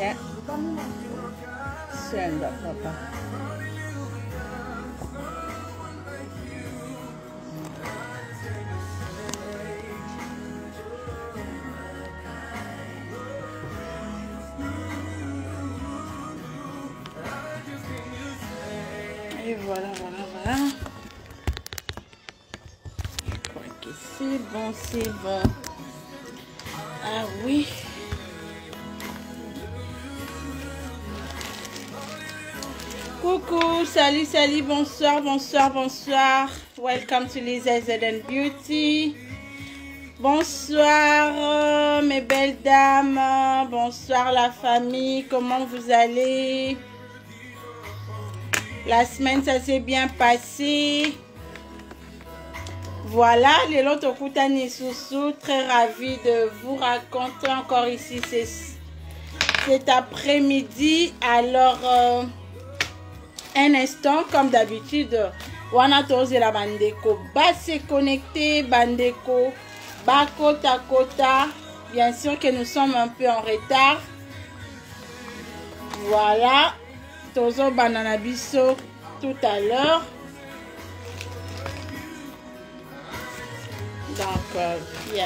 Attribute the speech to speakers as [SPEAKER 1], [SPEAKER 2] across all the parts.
[SPEAKER 1] Yeah. Send up, papa. Et voilà, voilà, voilà. Je crois que c'est bon, c'est bon. Ah oui. Coucou, salut, salut, bonsoir, bonsoir, bonsoir. Welcome to Lisa ZN Beauty. Bonsoir mes belles dames. Bonsoir la famille. Comment vous allez? La semaine, ça s'est bien passé. Voilà, les lots Kutani Soussou, très ravi de vous raconter encore ici cet après-midi. Alors, un instant, comme d'habitude, Wana Toze la Bandeko, bas se connecter, Bandeko, bas kota kota. Bien sûr que nous sommes un peu en retard. Voilà. Tozo banana biso tout à l'heure. Donc, yeah.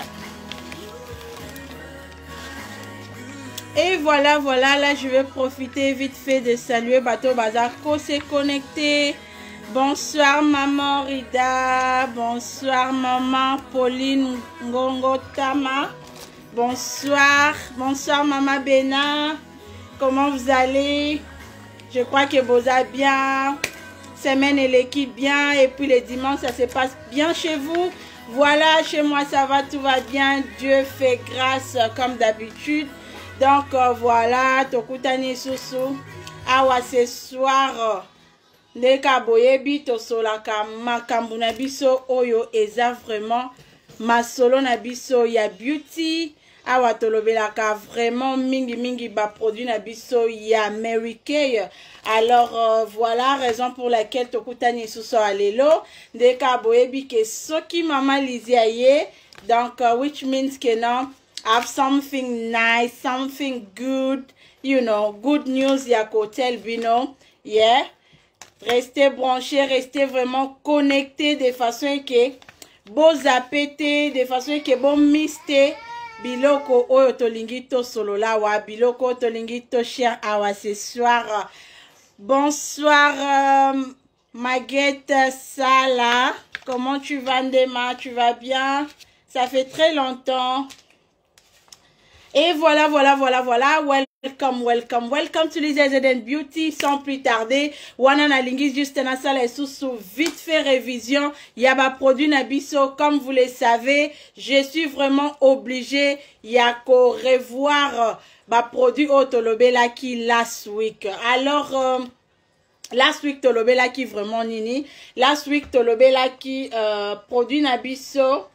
[SPEAKER 1] Et voilà, voilà, là je vais profiter vite fait de saluer Bateau Bazar Ko s'est connecté. Bonsoir maman Rida, bonsoir maman Pauline Ngongo Tama. Bonsoir, bonsoir maman Bena. Comment vous allez? Je crois que vous allez bien. Semaine et l'équipe bien. Et puis les dimanches, ça se passe bien chez vous. Voilà, chez moi, ça va, tout va bien. Dieu fait grâce comme d'habitude. Donc, voilà. Tokutani Soussou. Awa, ce soir, les kaboyebi, tosolaka, makambu na biso, oyo, eza vraiment, ma solo na biso, ya beauty. Awa tolobelaka vraiment mingi mingi ba produit na biso ya Mary Kay. Alors voilà raison pour laquelle tokutani suso alelo ndeka boyebi ke soki mama Lizia ye. Donc which means que non have something nice, something good, you know, good news ya hotel bino. Yeah. Restez branchés, restez vraiment connectés de façon que beau zapete, de façon que bon miste. Biloko oyo tolingi to solo la wa biloko tolingi to cher awa ce soir. Bonsoir Maguette Sala. Comment tu vas Ndema? Tu vas bien? Ça fait très longtemps. Et voilà, voilà, voilà, voilà. Welcome, welcome, welcome to Lisa ZN Beauty. Sans plus tarder, Wanana Lingis juste na salle et sous vite fait révision. Yaba produit Nabiso, comme vous le savez, je suis vraiment obligée. Yako revoir ba produit au Tolobela qui last week. Alors, last week Tolobela qui vraiment nini. Last week Tolobela qui produit Nabiso.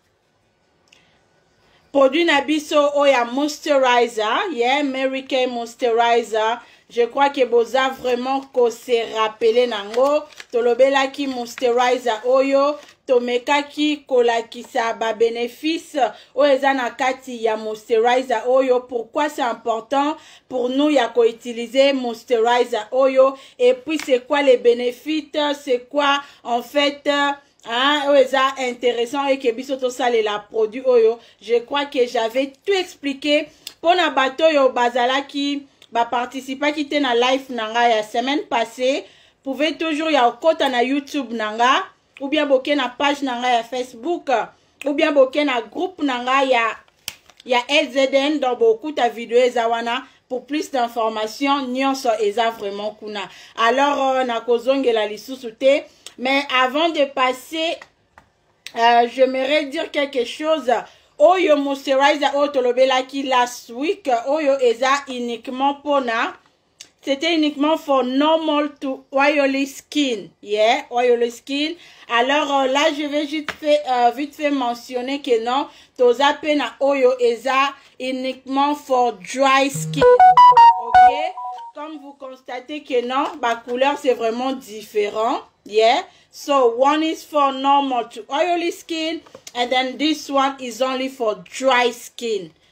[SPEAKER 1] Produit Nabiso Oya Moisturizer, yeah, Mary Kay Moisturizer. Je crois que boza vraiment ko se rappelé nango. Tolobela ki Moisturizer oyo. Tomeka ki kolakisa ba bénéfice. Oeza na kati ya Moisturizer oyo. Pourquoi c'est important pour nous ya ko utiliser Moisturizer oyo. Et puis c'est quoi les bénéfices? C'est quoi en fait? Ah, ça intéressant et que bisoto sale la produit oyo. Je crois que j'avais tout expliqué pour na bato yo bazala qui ba participer qui était na live nanga la semaine passée. Pouvez toujours ya okota na YouTube nanga ou bien boke na page nanga ya Facebook ou bien boke na groupe nanga ya LZN dans beaucoup ta vidéo ezawana. Pour plus d'informations, nyonso eza vraiment kuna. Alors na kozongela lisusu te. Mais avant de passer, j'aimerais dire quelque chose. Oyo Moisturizer Oyo Tolobela qui last week, Oyo eza uniquement pona. C'était uniquement for normal to oily skin. Yeah, oily skin. Alors là, je vais juste vite fait mentionner que non, toza pena Oyo eza uniquement for dry skin. Ok? Comme vous constatez que non, ma couleur c'est vraiment différent. Yeah, so one is for normal to oily skin and then this one is only for dry skin.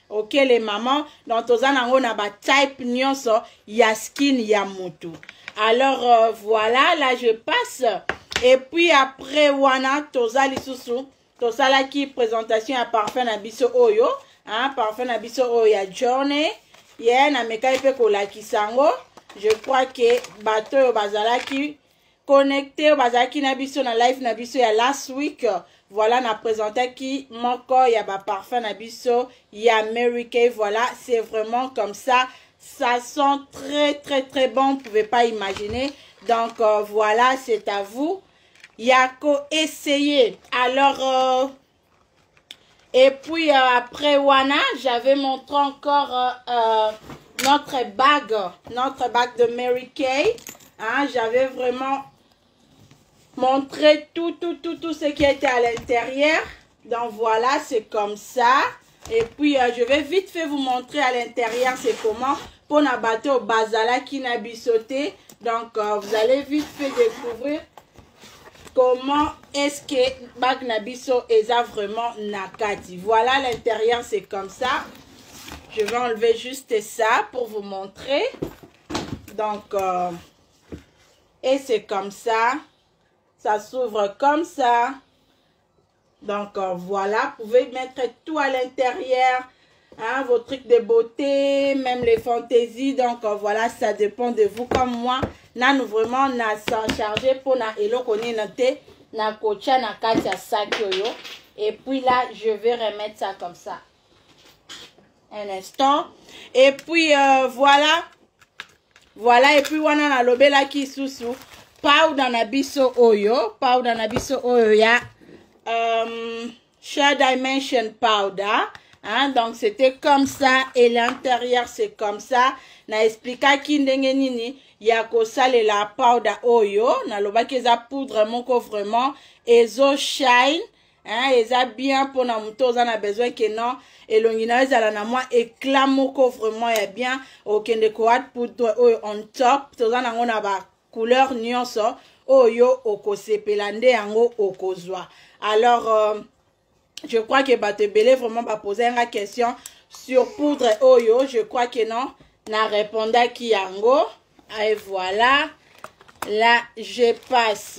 [SPEAKER 1] ok les mamans donc toza nango na ba type nyonso ya skin ya mutu. Alors voilà, là je passe et puis après wana toza lisusu tosala ki présentation ya parfum na biso oyo, hein, parfum na biso oyo ya Journey. Yeah, na mekai pe kolakisa ngo. Je crois que bato yo bazalaki connecté bazalaki na biso na live na biso ya last week. Voilà, na présenté qui moko ya ba parfum na biso ya Mary Kay. Voilà, c'est vraiment comme ça. Ça sent très bon, vous pouvez pas imaginer. Donc voilà, c'est à vous. Yako essayer. Alors et puis après wana, j'avais montré encore notre bague de Mary Kay. Hein, j'avais vraiment montré tout ce qui était à l'intérieur. Donc voilà, c'est comme ça. Et puis je vais vite fait vous montrer à l'intérieur c'est comment pour n'abattre au bazala qui n'a bisoté. Donc vous allez vite fait découvrir comment est-ce que bag nabiso eza vraiment nakati. Voilà, l'intérieur c'est comme ça. Je vais enlever juste ça pour vous montrer. Donc et c'est comme ça. Ça s'ouvre comme ça. Donc voilà, vous pouvez mettre tout à l'intérieur, hein, vos trucs de beauté, même les fantaisies. Donc voilà, ça dépend de vous. Comme moi, nous vraiment na s'en charger pour na eloko ni noté na kocha na katia sakyoyo. Et puis là, je vais remettre ça comme ça. Un instant. Et puis voilà. Voilà, et puis wana na lobela ki susu. Powder na biso oyo. Powder na biso oyo ya. Share Dimension Powder, hein, donc c'était comme ça et l'intérieur c'est comme ça. Na explica ki ndenge nini ya kosala la powder oyo na lobaki eza poudre moko vraiment ezo shine, hein, eza bien pour na muto oza na besoin que non elongi na ezala na mwa éclat moko vraiment ya bien okende ko at poudre oyo on top toza nango na ba couleur nyonso oyo okosepela nde yango okozwa. Alors je crois que Batebele vraiment va poser une question sur poudre oyo. Je crois que non. Na réponda ki yango. Et voilà. Là, je passe.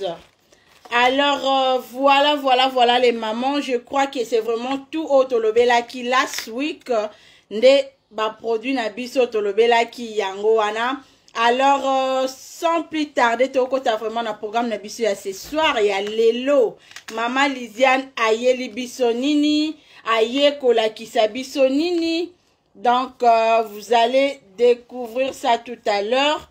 [SPEAKER 1] Alors, voilà les mamans. Je crois que c'est vraiment tout au tolobela ki last week. Nde ba produit na biso tolobela ki yango wana. Alors, sans plus tarder, toko ta vraiment na programme na biso ya ce soir ya lelo. Maman Lisiane aye li biso nini, aye kolakisa biso nini. Donc, vous allez découvrir ça tout à l'heure.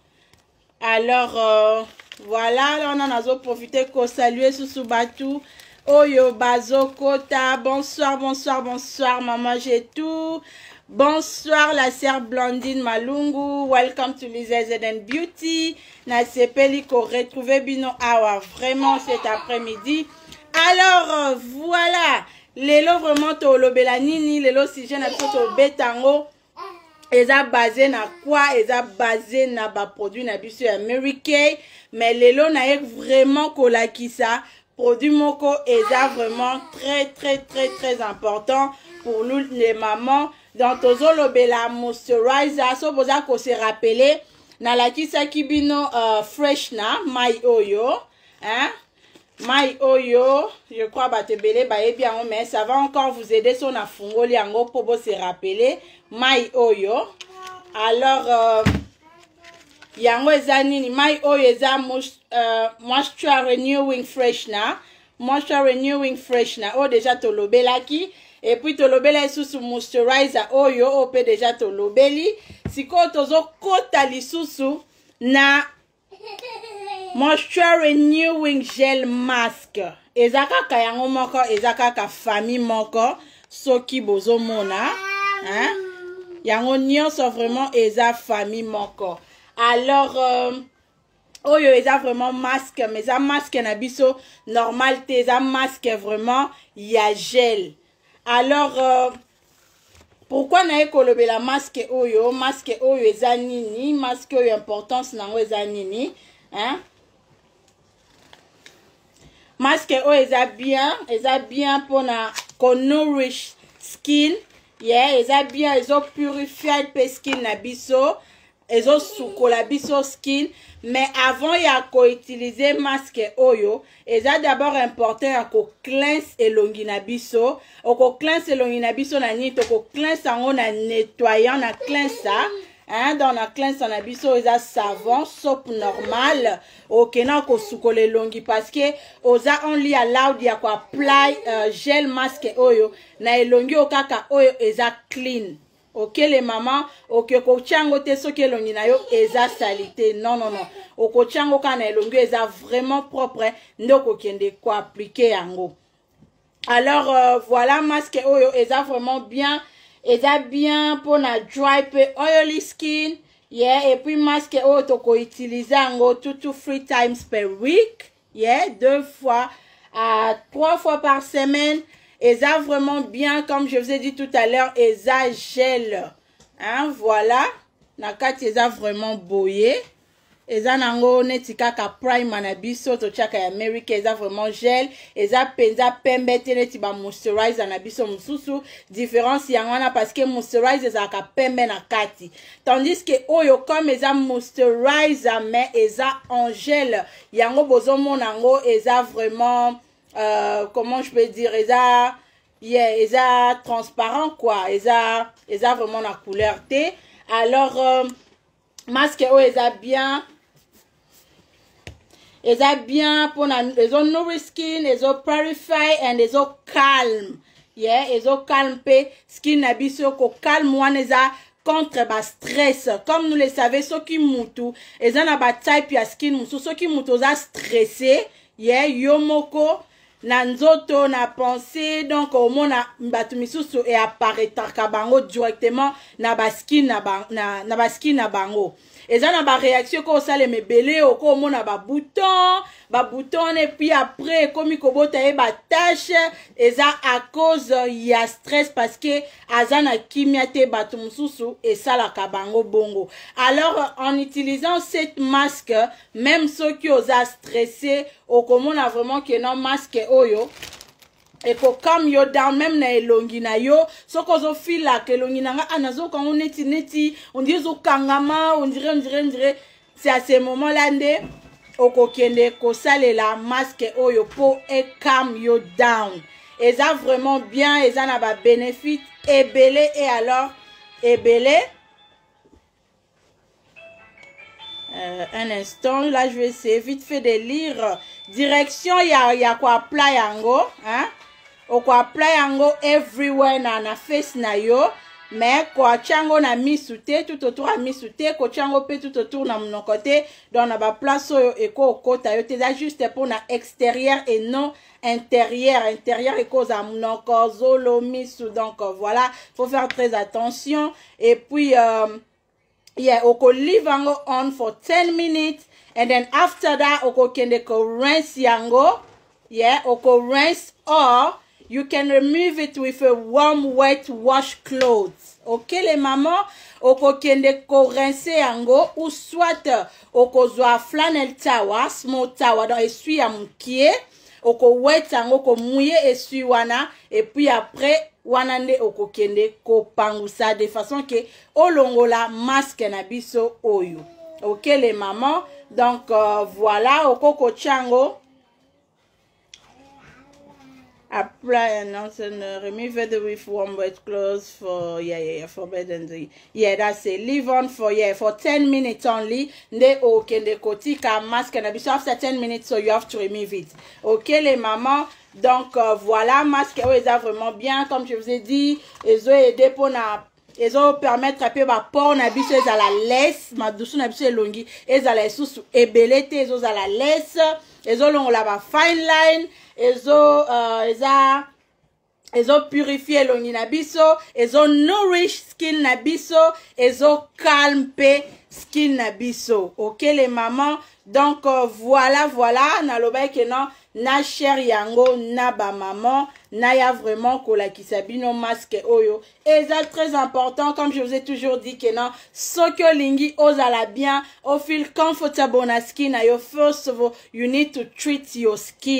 [SPEAKER 1] Alors, voilà, là, on en a profité pour saluer Susubatu. Oyo Bazo Kota, bonsoir, maman, j'ai tout. Bonsoir la sœur Blondine Malungu, welcome to Lizzie and Beauty. Na sepeli ko retrouver bino awa vraiment cet après-midi. Alors voilà, lelo vraiment to lobela nini, lelo si je na to betango. Eza basé na quoi? Eza basé na ba produit na biso ya Mary Kay, mais lelo na ek vraiment kolakisa produit moko eza vraiment très important pour nous les mamans. Donc tozolo bela moisturizer so boza ko se rappeler na la kisa kibino fresh na my oyo, hein, my oyo, je crois batebele ba bien mais ça va encore vous aider sur na fungoli yango pour se rappeler my oyo. Alors yango eza nini my oyo eza moisture renewing fresh na oh déjà tolobelaki. Et puis tolobela lisusu moisturizer oyo ope déjà tolobeli. Siko tozo kota lisusu na moisture renewing gel mask. Ezaka ka yango moko, ezaka ka famille moko soki bozo mona, hein? Yango nyonso vraiment eza famille moko. Alors oyo eza vraiment masque, mais eza masque na biso normal te, eza masque vraiment ya gel. Alors, pourquoi na ekolobela masque oyo? Masque oyo eza nini? Masque oyo importance nango eza nini? Hein? Masque oyo eza bien pour na ko nourish skin yeah, eza bien, ezo purify pe skin na biso, ezo sukola biso skin, mais avant ya ko utiliser masque oyo, eza d'abord important ya ko cleanse elongi na biso, oko cleanse elongi na biso na nini, toko cleanse ango na nettoyant na cleanse ça. Hein, dans la cleanse na biso eza savon, soap normal, ok na ko sukole longi parce que oza only allowed ya ko apply gel masque oyo na elongi okaka oyo eza clean. Ok les mamans, ok ko chango te soki elongi na yo eza salite. Non non non. Oko chango kana elongi eza vraiment propre, ndoko kende ko appliquer yango. Alors voilà masque oyo eza vraiment bien. Eza bien pour na dry pe oily skin, yeah, et puis masque oyo toko utiliser ngo 2 to 3 times per week, yeah, 2 fois à 3 fois par semaine. Eza vraiment bien, comme je vous ai dit tout à l'heure, eza gel, hein, voilà, na kati eza vraiment boye. Eza nango neti kaka prime na biso to chaka ya America, eza vraiment gel, eza penza pembe te neti ba moisturizer na biso mususu. Différence yango wana parce que moisturizer eza ka pembe na kati, tandis que oyo comme eza moisturizer mais eza en gel, yango bozomona nango eza vraiment comment je peux dire, eza yeah, eza transparent quoi, eza vraiment na couleur te. Alors masque oyo eza bien. Eza bien pour na ezo nourish skin, ezo purify and ezo calm. Yeah, ezo calm pe skin na biso ko calm wana eza contre ba stress. Comme nous le savons, ceux qui mutu eza na ba type ya skin musu, ceux qui mutu za stressé, yeah, yomoko na nzoto na pensée, donc au mona batu misusu et apparaître ka bango directement na ba skin na ba skin na bango. Eza na ba réaction ko sale mebele oko mona ba bouton et puis après comme ko bota e ba tache, eza à cause ya stress parce que azana kimia te batu mususu et sala ka bango bongo. Alors en utilisant cette masque, même ceux qui osa stressé oko mona vraiment que non masque oyo et ko calm yo down même na elongi na yo, soko zo feel la ke elongi nanga anazo quand on neti on dit zo kangama, on dirait c'est à ce moment là nde oko kende ko salela masque oyo po e calm yo down. Eza vraiment bien, eza na ba bénéfice ebele. Et alors ebele un instant, là je vais essayer vite fait de lire direction ya ko apply yango, hein. Oko apply yango everywhere na face na yo, mais ko chango na misute tout autour a misute ko chango pe tout autour na mon côté dans na ba place oyo e ko kota yo te juste pour na extérieur et non intérieur et cause à mon corps zolo misu. Donc voilà, faut faire très attention. Et puis yeah, oko leave yango on for 10 minutes and then after that oko kende ko rinse yango, yeah, oko rinse, or you can remove it with a warm wet wash clothes. Ok les mamans, oko kende ko rinse yango ou soit oko zwa flannel tawa, small tawa dans essuie ya moukie, oko wet yango ko mouye essuie wana et puis après wana nde oko kende ko pangusa de façon que olongola masque na biso oyo. Ok les mamans, donc voilà, oko ko chango apply and remove it with warm wet clothes for for bed and that's it. Leave on for 10 minutes only. Nde okende kotika masque na biso after 10 minutes, so you have to remove it. Ok les mamans, donc voilà, masque eza vraiment bien comme je vous ai dit, ezo aider pour na ezo permettre un peu ba port na biso eza la laisse, ma douce na biso elongi eza la susu ebele te ezo za la laisse, ezo longola ba fine line, ezo purifier elongi na biso, ezo nourish skin na biso, ezo calme pe skin na biso. Ok les mamans, donc voilà, na loba ke non na cher yango na ba maman na ya vraiment kola kisabino masque oyo. Et c'est très important, comme je vous ai toujours dit que non, so que lingi ozala bien, o feel comfortable na skin na yo, first of all you need to treat your skin.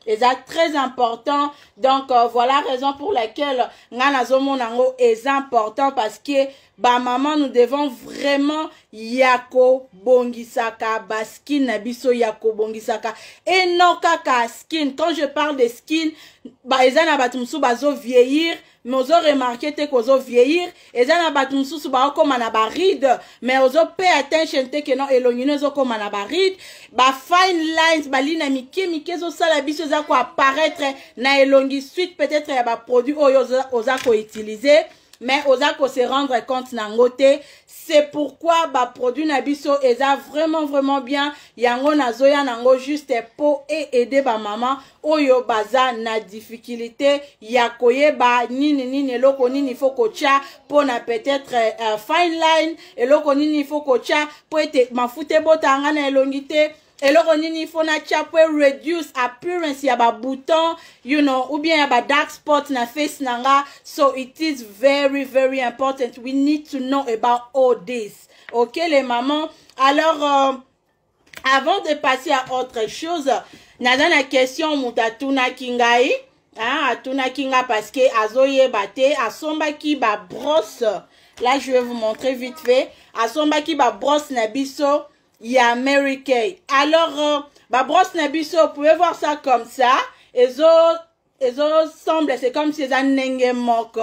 [SPEAKER 1] très important. Donc voilà la raison pour laquelle nango est important, parce que ba maman, nous devons vraiment yako bongisaka baskin na biso yako bongisaka et non kaka skin. Quand je parle de skin, ba ezana batumsu bazo vieillir, mais ozo remarquer te kozo vieillir, ezana batumsu ba koma na ba ride, mais ozo pay attention te que non elongino zo koma na ba ride, ba fine lines ba lina mike zo sala biso za ko apparaître na elongi suite peut-être ya ba produit oyo oza ko utiliser. Mais oza ko se rendre compte nangote. C'est pourquoi ba produit nabiso eza vraiment bien. Yango nazoya nango juste pour aider ba maman oyo baza na difficulté ya koyeba nini eloko nini faut kocha pour na peut-être fine line, eloko nini faut kocha pour ete mafute botanga na elongité. Eloko nini faut na chape reduce appearance ya ba bouton, you know, ou bien ya ba dark spot na face nanga. So it is very important. We need to know about all this. Ok les mamans. Alors avant de passer à autre chose, naza na question mutatuna kingai, atuna kinga parce que azoye bate asomba ki ba brosse. Là je vais vous montrer vite fait. Asomba ki ba brosse na biso. Il y a Mary Kay. Alors, ba brosse nabiso, vous pouvez voir ça comme ça. Et semble, c'est comme si ça n'engage moko.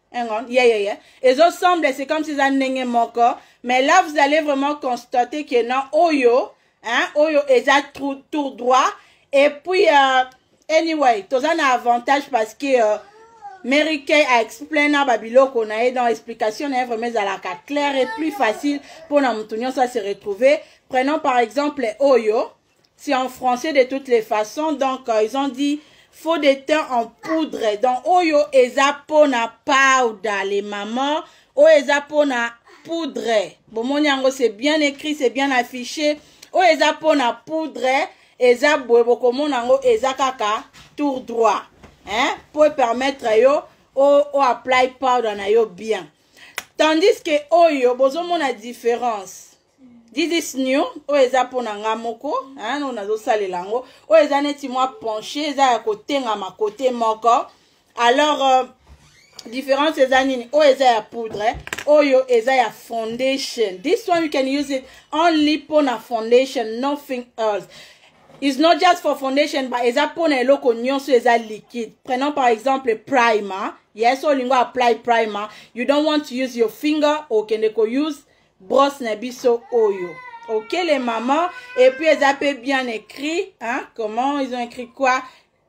[SPEAKER 1] Et semble, c'est comme si ça n'engage moko. Mais là, vous allez vraiment constater que non, oyo, oyo, est tout droit. Et puis, anyway, tout ça a un avantage parce que, Mary Kay a expliqué dans Babilo qu'on a dans l'explication vraiment à la claire et plus facile pour nous ça se retrouver. Prenons par exemple Oyo, c'est en français de toutes les façons, donc ils ont dit faux de teint en poudre. Donc Oyo eza pona powder les mamans, Oyo eza pona poudre. Bon mon yango c'est bien écrit, c'est bien affiché. Oyo eza pona poudre, eza boebo comme yango eza kaka tour droit. Pour permettre yo au apply powder na yo bien. Tandis que oyo bozo mona différence. This is new, o eza pona ngamoko, no nazo salela ngo. O eza neti moi penché, eza ya côté ngama côté moko. Alors différence eza nini? O eza ya poudre, oyo eza ya foundation. This one you can use it only pona foundation, nothing else. It's not just for foundation, but eza pona eloko nyonso eza liquide. Prenons par exemple primer. Yes, so lingo apply primer. You don't want to use your finger, or kendeko use brosse nabiso oyo. Ok les mamans. Et puis eza peut bien écrit, comment ils ont écrit quoi?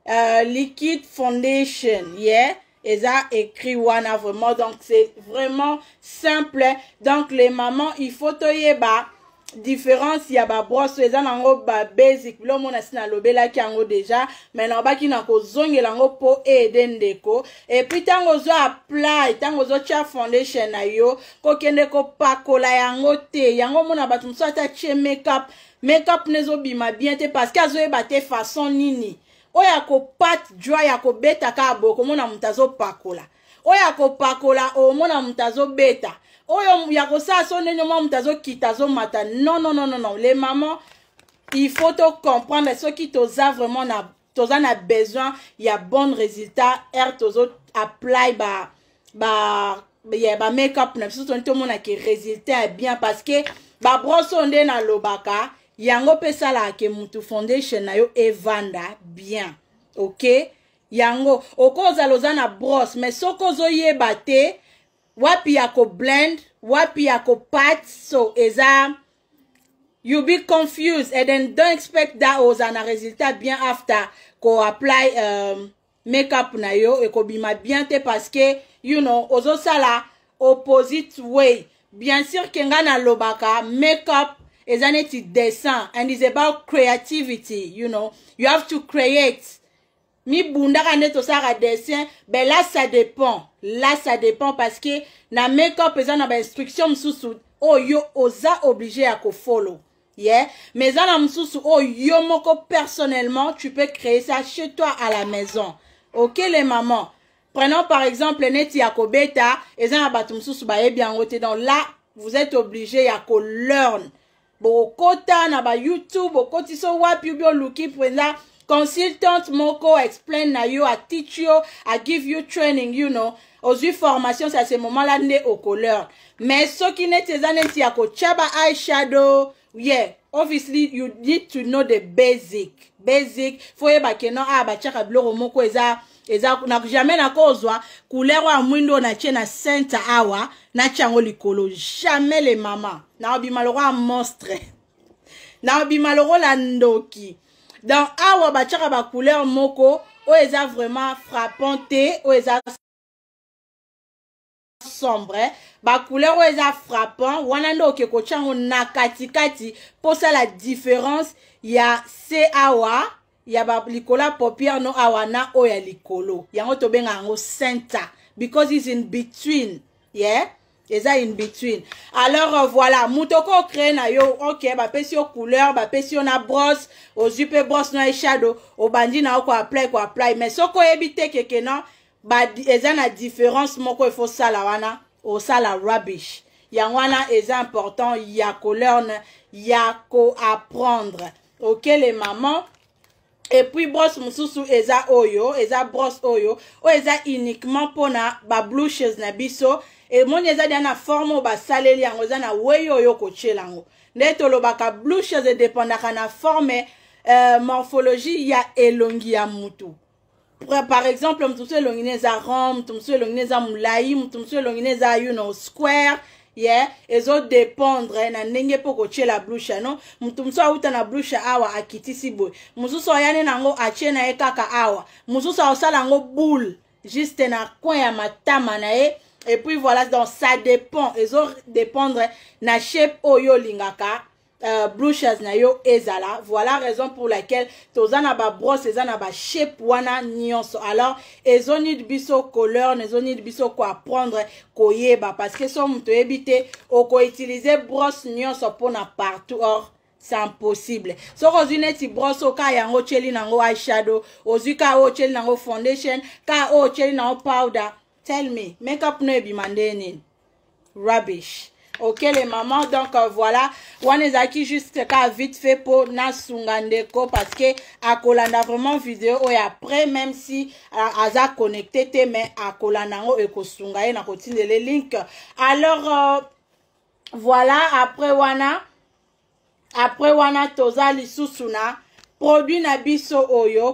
[SPEAKER 1] Liquid foundation. Yeah. Eza écrit wana vraiment. Donc c'est vraiment simple. Donc les mamans, il faut toyeba différence ya ba brosse eza nango ba basic lo mona sina lobela ki yango déjà mais na ba ki na ko zongela ngo po aider ndeko et puis tango zo apply tango zo cha foundation na yo ko kende ko pakola yango te yango mona batu mso ata che makeup nezo bima bien te parce que azo e bate façon nini oya ko pat dry ya ko beta ka boko mona mutazo pakola oya ko pakola o mona mutazo beta. Oyo ya kosa so nenyo mwa mtazo kitazo mata. Non. Les mamans, il faut te comprendre ce qui toza vraiment na besoin ya bon résultat. Tozo apply ba make-up na biso to mona ke résultat bien parce que ba brosse onde na lobaka yango pesa la ke mutu foundation na yo evanda bien. OK? Yango okoza loza na brosse mais soko zo yeba te wapi yako blend, wapi yako pat, so eza you be confused and then don't expect that oza na résultat bien after ko apply makeup na yo et ko bima bien te parce que you know ozo sala opposite way. Bien sûr kenga na lobaka makeup eza neti dessin and it's about creativity, you know you have to create. Mi bunda kane to sara dessin, ben là ça dépend. Là ça dépend parce que na make-up eza na ba instruction msusu o yo oza obligé à ko follow. Yeah, mais za na msusu o yo moko personnellement tu peux créer ça chez toi à la maison. OK les mamans. Prenons par exemple neti ya ko beta eza na batu msusu ba bien ngote donc là vous êtes obligé à ko learn. Bo kota na ba YouTube, bo koti so wapi bio luki prenza consultant moko explain na yo, a teach you, a give you training, you know. Aux formation, c'est à ce moment-là, né au couleur. Mais ce qui n'est pas neti ya ko chaba eyeshadow, yeah, obviously you need to know the basic. Faut yeba keno ba chaka bloro moko eza na jamais na kozwa couleur wa mwindo na tie na center awa na chango likolo, jamais les mamas. Na obima loro a monstre. Na obima loro la ndoki. Dans awa ba chaka ba couleur moko o eza vraiment frappante, o eza sombre, ba couleur o eza frappant, wana ndo ke ko chango na katikati pour ça la différence ya se awa ya ba likola paupière no awa na o ya likolo yango to benga yango center because it's in between, yeah, eza in between. Alors voilà, mutoko créer na yo, ok, ba pesi yo couleur, ba pesi yo na brosse, o jupe brosse na shadow, o bandi na ko apply, mais soko ebite keke non ba eza na différence moko il faut ça la wana o ça la rubbish yango wana eza important ya couleur ya ko apprendre, ok les mamans. Et puis brosse mususu eza oyo, eza brosse oyo o eza uniquement pona ba blushes na biso et mon eza na forme ba saleli yango eza na weyo yo ko chelango ndeto lobaka blushes e dépendaka na forme morphologie ya elongi ya mutu. Par exemple, mtumsu elongine za rond, mtumsu elongine za mulai, mtumsu elongine za you know square, yeah, ezo dépendre na ndenge poko chela blusha no. Mtumsu auta na blusha awa akitisi boy. Mususu ayane nango ache na ekaka awa. Mususu osala ngo boule juste na coin ya matama na e. Et puis voilà, donc ça dépend, ezo dépendre na shape oyo lingaka. Blushes na yo ezala. Voilà raison pour laquelle tozana ba brosse ezana ba shape wana nyonso. Alors ezo need biso couleur, ezo need biso ko apprendre ko yeba parce que so muto ebite o ko utiliser brosse nyonso pona partout, or c'est impossible. So kozine ti brosse o ka yango cheli nango eyeshadow, ozuka o cheli nango foundation, ka o cheli nango powder. Tell me, makeup no ebimande nini? Rubbish. Ok les mamans, donc voilà, wanezaki juste ka vite fait pour na sungandeko parce que akolanda vraiment vidéo et après même si aza connecté te mais akolanango e ko sungaye na kotinde les links. Alors voilà, après wana toza lisusuna produit na biso oyo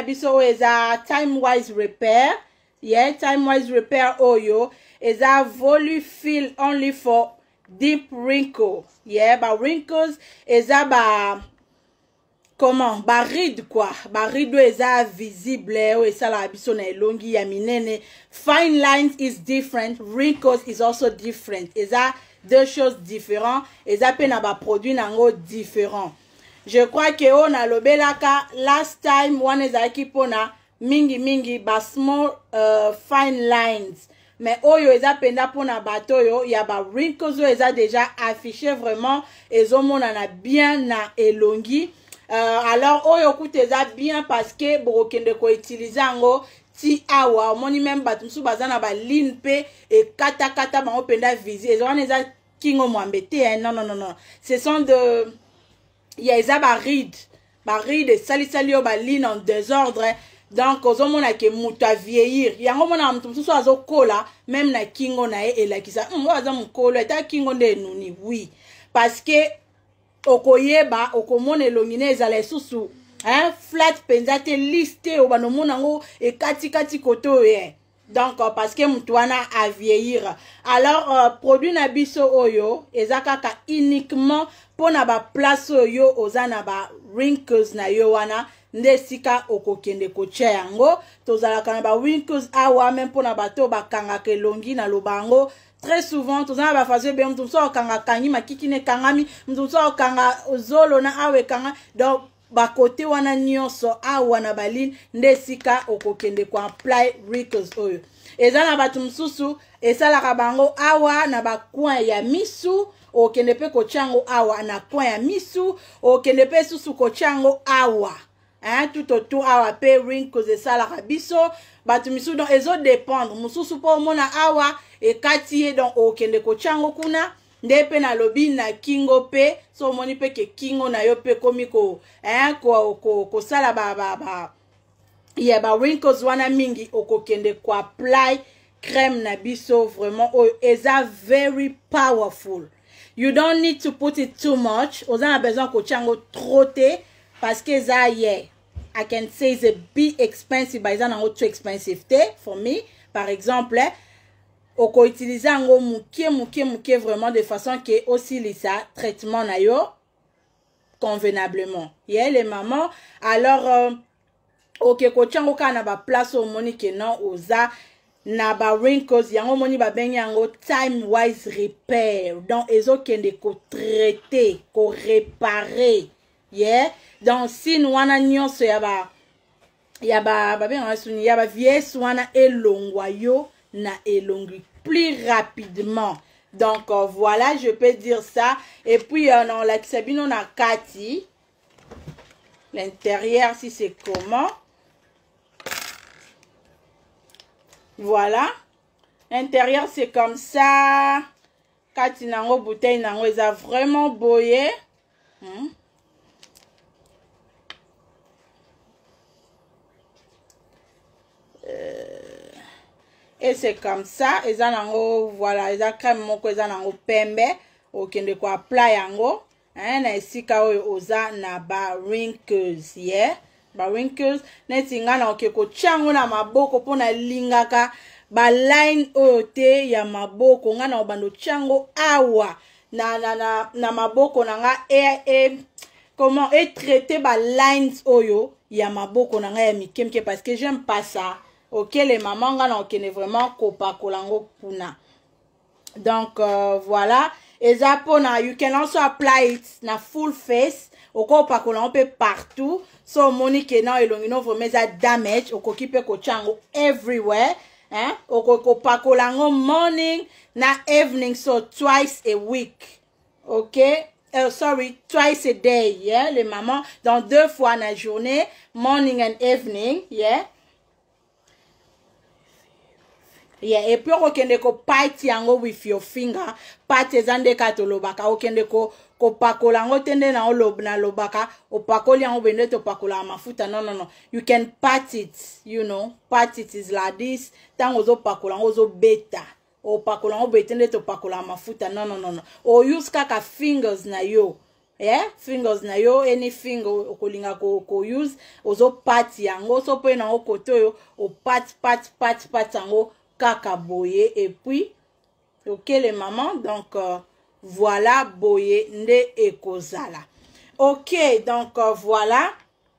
[SPEAKER 1] eza Time Wise Repair, yeah, Time Wise Repair oyo eza volu fill only for deep wrinkle, yeah, ba wrinkles eza ba comment ba ride quoi, ba ride eza visible o esa la biso na elongi ya minene. Fine lines is different, wrinkles is also different, eza deux choses différentes, eza pe na ba produit nango différent. Je crois que on a lobelaka last time one ezaki pona mingi ba small fine lines. Mais oyo eza penda pona bato yo ya ba wrinkles yo eza déjà affiché vraiment ezo monana bien na elongi. Alors oyo koute eza bien parce que bokende ko utiliser ngo ti awa moni même bato msu bazana ba ligne pe e kata bango penda visi ezo wana eza kingo mwambete hein. Non, ce sont de ya eza ba ride sali yo ba ligne en désordre. Donc ozomona ke mutu a vieillir yango mona mtu msusu azokola même na kingo na e elakisa aza mukolo eta kingo nde nuni. Oui, parce que okoyeba okomona elongine ezala esusu hein flat penza te liste obanomona ngo ekati koto ye. Donc parce que mutu wana a vieillir. Alors produit na biso oyo ezakaka uniquement pona ba place oyo ozana ba wrinkles na yo wana ndesika okokende kocha yango tozalaka na ba wrinkles awa même pona bato bakanga kelongi na lobango. Très souvent tozana ba faze be mtu so kanga kangi makiki ne kangami mtu so kanga zolo na awe kanga. Donc ba kote wana nyonso awa na baline ndesika okokende ko apply wrinkles oyo. Ezana batu msusu esalaka bango awa na ba coin ya misu okende pe kochango awa na coin ya misu okende pe susu kochango awa. Hein, tout autour awa pe wrinkles esalaka biso batu misu donc ezo dépendre mususu po mona awa e katie donc okende kochango kuna nde pe na lobi na kingo pe so moni pe ke kingo na yo pe komi ko sala ya ba wrinkles wana mingi okokende ko apply crème na biso vraiment eza very powerful. You don't need to put it too much. Oza na besoin ko chango trop te parce que za I can say it's a bit expensive, but it's not too expensive for me. Par exemple, oko utiliser ngo mukie vraiment de façon que aussi lisa traitement na yo convenablement. Les mamans alors ok ko chango ka na ba place au moni ke non oza na ba wrinkles yango moni ba bengi yango time wise repair. Donc ezo kende ko traiter, ko réparer. Donc si nous wana nyonso ya ba vieillesse wana elongwa yo na elongwi plus rapidement. Donc voilà, je peux dire ça. Et puis non la kisabino na kati l'intérieur si c'est comment. Voilà. L'intérieur c'est comme ça. Kati nango bouteille nango eza vraiment boyé. Et c'est comme ça, eza nango voilà, eza crème moko eza nango pembe, okende ko apply yango, na esika oyo oza na ba wrinkles, ba wrinkles, neti nga na okeko chango na maboko pona lingaka ba line oyo te ya maboko, nga na obando chango awa na maboko na nga comment traiter ba lines oyo ya maboko na nga ya mikemke parce que j'aime pas ça. Ok, les mamans, on est vraiment kopa kolango puna. Donc, voilà. Et zapona, you can also apply it na full face. Oko pa kolango pe partout. So, monique na elongino vraiment za damage. Oko kipe ko chango everywhere. Oko kopa kolango morning na evening. So, twice a week. Ok. Sorry, twice a day. Les mamans. Donc, 2 fois na journée. Morning and evening. Et puis okende ko pat yango with your finger, pat ezande katolobaka okende ko pakola ngo tende na olobna lobaka opakoli yango bende to pakola mafuta. No, you can pat it, you know, pat it is like this. Tango zo pakola ngo zo beta o pakola ngo betende to pakola mafuta. No, o use kaka fingers na yo. Fingers na yo, any finger okolinga ko use ozo pat yango so pe na okoto yo o pat yango kaka boye. Et puis ok les mamans, donc voilà boye nde ekozala. Ok, donc voilà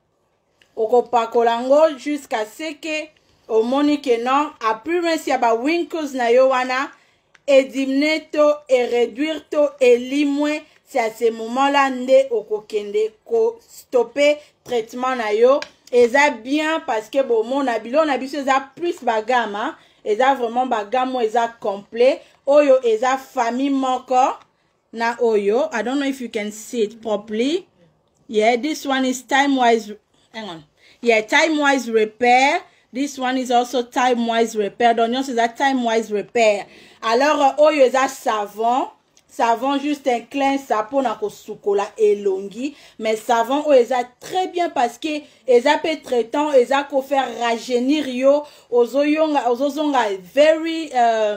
[SPEAKER 1] okopakolango jusqu'à ce que au moni que non après si ba wrinkles na yo wana et diminuer to et réduire to et limwe. C'est à ce moment là nde okokende ko stopper traitement na yo. Et ça bien parce que bon mon abilo na biso ça plus bagama. Eza vraiment bagamo eza complet. Oyo eza famille moko na oyo. I don't know if you can see it properly. This one is time wise. Hang on. Time wise repair. This one is also time wise repair. Donc yon c'est that time wise repair. Alors oyo eza savon. Savon juste un clin sapon na ko sukola elongi, mais savon o eza très bien parce que eza pe traitant, eza ko faire rajeunir yo ozozonga very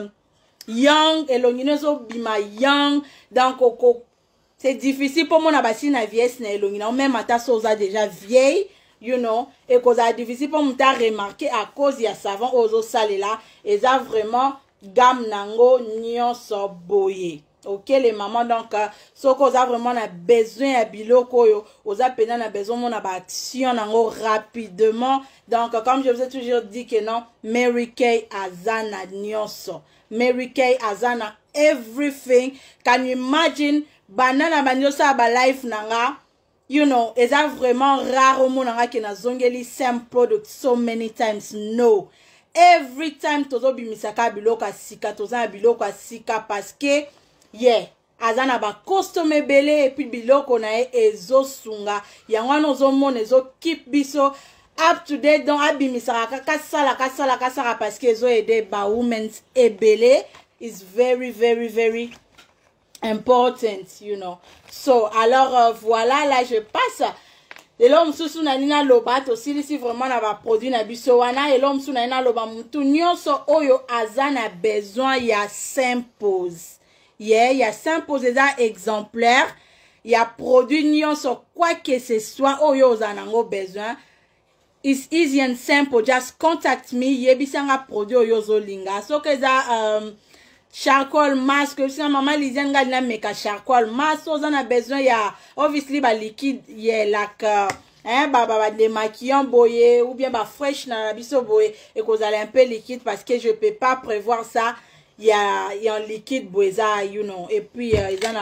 [SPEAKER 1] young elongi nozo bima young. Donc c'est difficile pour moi na basi na vieillesse na elongi na même ata so oza déjà vieille, you know, et cause difficile pour moi ta remarquer à cause ya savon ozo salela eza vraiment gamme nango nyonso boye. Ok les mamans, donc so ko za vraiment na besoin ya biloko yo oza pena na besoin mon action nango rapidement. Donc comme je vous ai toujours dit que non, Mary Kay azana nyonso, Mary Kay azana everything. Can you imagine banana banyosa ba life nanga, you know, eza vraiment rare au monanga ke na zongeli same product so many times. No, every time tozo bimisaka biloko asika toza biloko asika parce que azana ba costume belé et puis biloko na ezo sunga yango nozo mona ezo keep biso up to date. Donc abimisaka kasala parce que ezo aider ba women's ebele is very important, you know. So, alors, voilà, là, je passe. Et l'homme sous nanina loba aussi si vraiment na va produit na biso wana et l'homme sous nanina loba mutu nyonso oyo azana besoin ya s'impose. Yeah, ya s'impose eza exemplaire. Ya produit nyonso quoi que ce soit oyo ozanango besoin. It's easy and simple. Just contact me. Yebisanga produit oyo zolinga. So que za charcoal mask, si maman Lisiane galina meka charcoal mask, on a besoin ya obviously ba liquide yeah like ba démaquillant boyé ou bien ba fresh na biso boyé et que vous allez un peu liquide parce que je peux pas prévoir ça il y a un liquide boyé ça you know et puis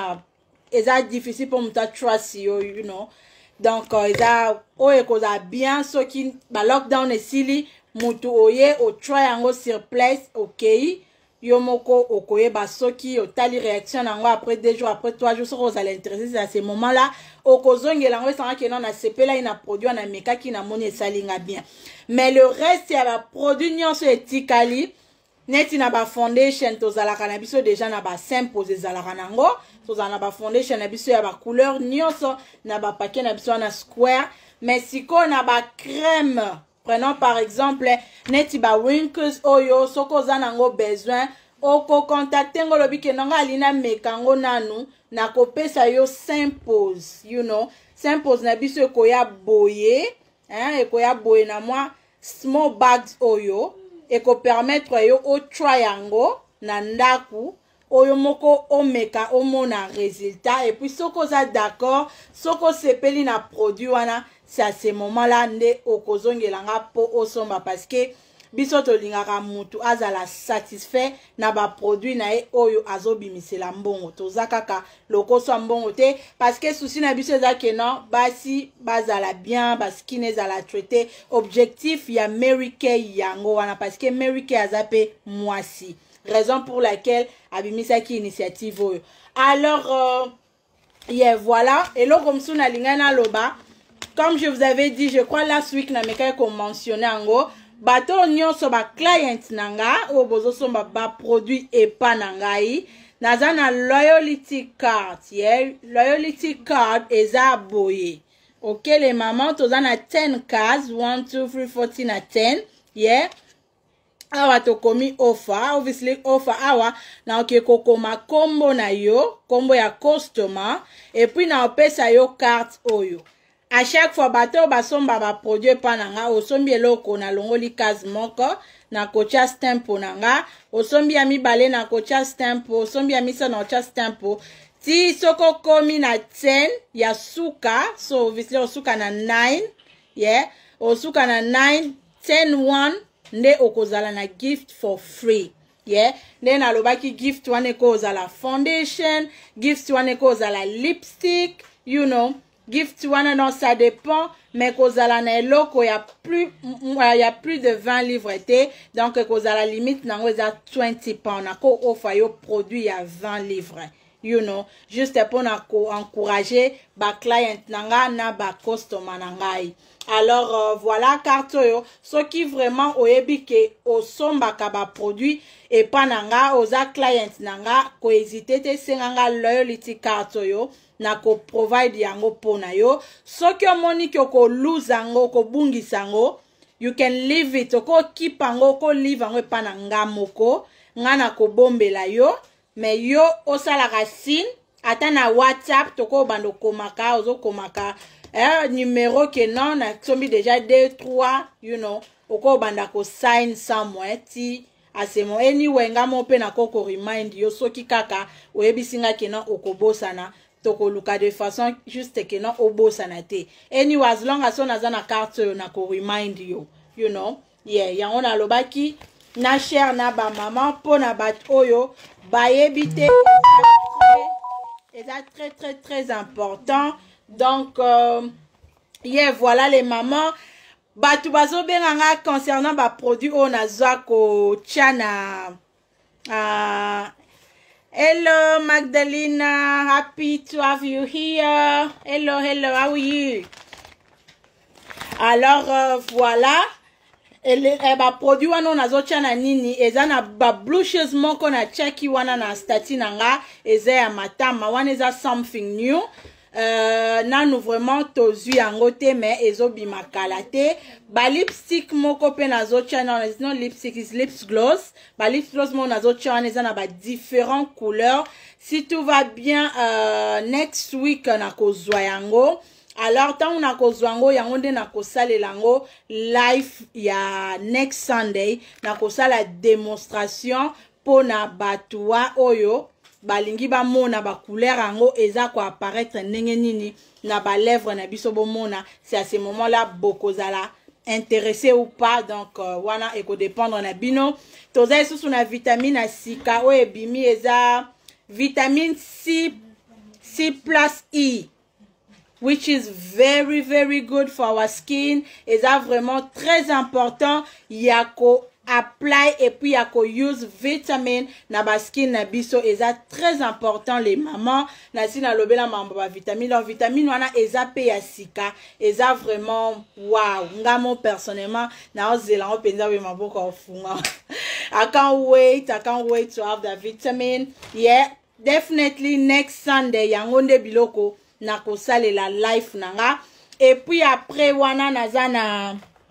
[SPEAKER 1] ils a difficile pour me trust you know donc ils a et que ça bien ce qui ba lockdown et sili mutu oye au triangle sur place okay Yomoko okoye basoki otali réaction nango après 2 jours après 3 jours so vous allez intéresser à ce moment là okozongela ngo sanga ke non na sepela ina produit na meka ki na moni salinga bien mais le reste ya ba produit nyonso etikali neti na ba foundation tozalaka na biso déjà na ba simple ezalaka nango tozala na ba foundation na biso ya ba couleur nyonso na ba paquet na biso na square mais siko na ba crème. Prenons par exemple, neti ba wrinkles oyo, soko zanango besoin, oko contacte ngo lobi ke nanga alina mekango nanu, na kopesa yo s'impose, you know, s'impose na biso koya boye, ekoya boye na moi, small bags oyo, eko permettre yo o triangle, na ndaku, oyo moko omeka omona résultat, et puis soko za d'accord, soko sepeli na produit wana, c'est à ce moment-là nde okozongelanga po osomba parce que biso tolingaka mutu azala satisfait na ba produit na e oyo azobimisela mbongo tozakaka lokoso mbongo te parce que souci na biso eza ke non basi bazala bien baskin ezala traité objectif ya Mary Kay yango wana parce que Mary Kay azape mwasi raison pour laquelle abimisaki initiative oyo alors yeah voilà et lo comme suna lingana loba. Comme je vous avais dit, je crois last week na meka ko mentionné ango bato nyonso ba client nanga o bozo so ba produit epa nangai nazana loyalty card yeah loyalty card eza boye OK les mamans tozana 10 cards 1 2 3 14 na 10 yeah awa to komi offer obviously offer awa na oke kokoma combo na yo combo ya customer et puis na opesa yo carte oyo. À chaque fois bato basomba ba produit pananga osombi eloko na longoli case moko na kocha stamp nanga osombi ya mibale na kocha stamp osombi ya misa na kocha stamp ti soko komi na 10 ya suka so obviously osuka na 9 yeah osuka na 9 10 1 nde okozala na gift for free yeah nde nalobaki gift wane kozala foundation gift wane kozala lipstick you know gift wana non ça dépend mais kozala na eloko ya plus de 20 livres te donc kozala limite nango eza 20 pounds na ko offer yo produit ya 20 livres you know juste pour na ko encourager ba client nanga na ba customer nangai alors voilà carte yo ce qui vraiment oyebi ke osomba ka ba produit et pas nanga oza client nanga ko hésiter te senganga loyalty carte yo na ko provide yango pona yo soki omoni ki ko lose yango ko bungisa yango you can leave it ko keep yango ko leave yango pa na ngamoko ngana ko bombela yo mais yo osala racine ata na WhatsApp toko bando komaka ozo komaka numéro que non na sombi déjà 2 3 you know oko banda ko sign somewhere ti asemo anyway ngamo pe na ko remind yo soki kaka oyebisinga ke non okobosana toko luka de façon juste que non obosana te anyway as long as on a na carte na ko remind you you know yeah ya on a lobaki na cher na ba maman pona bat oyo ba yebite c'est très important donc yeah voilà les mamans batu bazo benanga concernant ba produit on a zako chana hello Magdalena, happy to have you here. Hello, how are you? Alors voilà, produit wana nazotia na nini eza na ba blushes moko na cheki wana na stati nanga eza ya matama wana eza something new nanu vraiment tozwi yango te mais ezobima kala te ba lipstick moko pe nazotia na no lipstick is lips gloss ba lips gloss moko nazotia wana eza na ba différentes couleurs si tout va bien next week nakozwa yango. Alors, tant on a kozwango yango nde na kosalela yango live ya next Sunday na kosala démonstration pona batwa oyo balingi ba mona ba couleur yango eza ko apparaître ndenge nini na ba lèvres na biso bomona c'est à ce moment là bokozala intéressé ou pas donc wana eko dépendre na bino toza susu na vitamine a sika o ebimi eza vitamine C plus E which is very very good for our skin. Et ça vraiment très important. Yako apply et puis yako use vitamin na ba skin na biso. Et ça très important les mamans. Na si na lobela mamba vitamine. Leur vitamine wana eza pe ya sika. Et ça vraiment wow. Nga mo personnellement na ozela o penza we maboko ofunga. I can't wait to have the vitamin. Yeah, definitely next Sunday yangonde biloko na kosale la life nanga et puis après wana nazana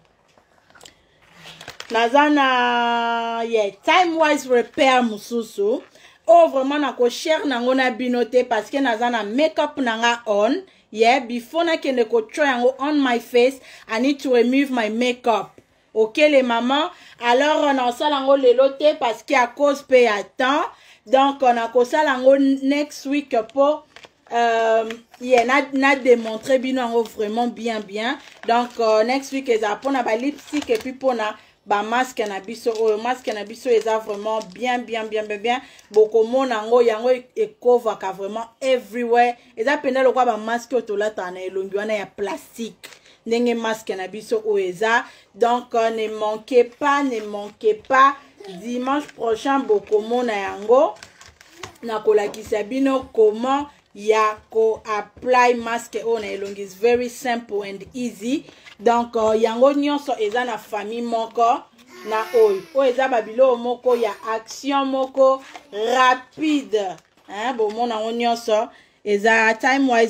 [SPEAKER 1] yeah time wise repair mususu oh vraiment na ko share nango na binote parce que nazana makeup nanga on yeah before na kende ko try yango on my face I need to remove my makeup. Ok les mamans, alors on a ça lango lelo te parce qu'à cause paye à temps donc on a ça lango next week pour yeah, n'a démontré bien vraiment bien donc next week ils a pona ba lipstick et puis pona ba masque na biso masque na biso eza vraiment bien beaucoup mona ngo yango e cover ka vraiment everywhere eza penda lokwa ba masque otolata na elongi wana ya plastique ndenge masque na biso eza donc ne manquez pas dimanche prochain beaucoup mona yango na kolakisa bino comment yako apply mask on elongi is very simple and easy donc yango nyonso eza na famille moko na oyo eza babilo moko ya action moko rapide bon mon yango nyonso eza time wise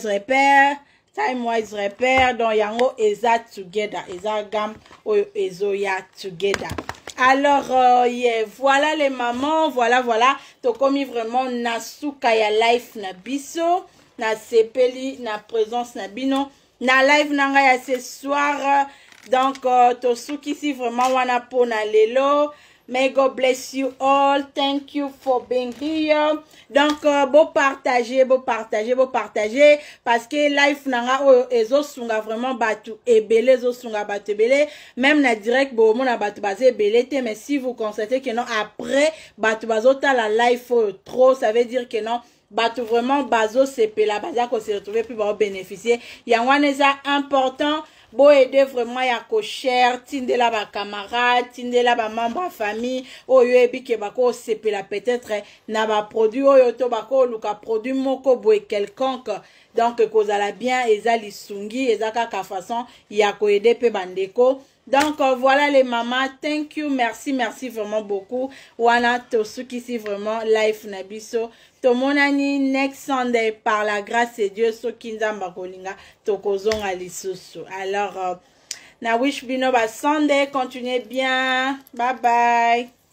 [SPEAKER 1] repair donc yango eza together eza gam oyo ezoya together. Alors, yeah, voilà les mamans, voilà, to komi vraiment na suka ya life na biso, na sepeli, na présence na bino, na live nanga ya ce soir, donc, to suki si vraiment wana po na lelo, may God bless you all, thank you for being here, donc, beau partager, parce que life nanga ezo sunga vraiment batu ebele, ezo sunga batu ebele, même na direct bo mona batu bazé ebele te, mais si vous constatez que non, après, batu bazo ta la life trop, ça veut dire que non, batu vraiment bazo sepela, baza ko se retrouver puis ba bénéficier, yangwane za important, bo aider vraiment ya ko share tindela ba camarade tindela ba membre famille oyo ebike bako sepela peut-être na ba produit oyo to bako luka produit moko boye quelconque donc kozala bien ezali sungi ezaka ka façon ya ko aider pe bandeko. Donc voilà les mamans, thank you, merci vraiment beaucoup. Wana to suki si vraiment life na biso. To monani next Sunday par la grâce de Dieu so kinzamba kolinga to kozonga lisusu. Alors na wish bino ba Sunday, continuez bien. Bye bye.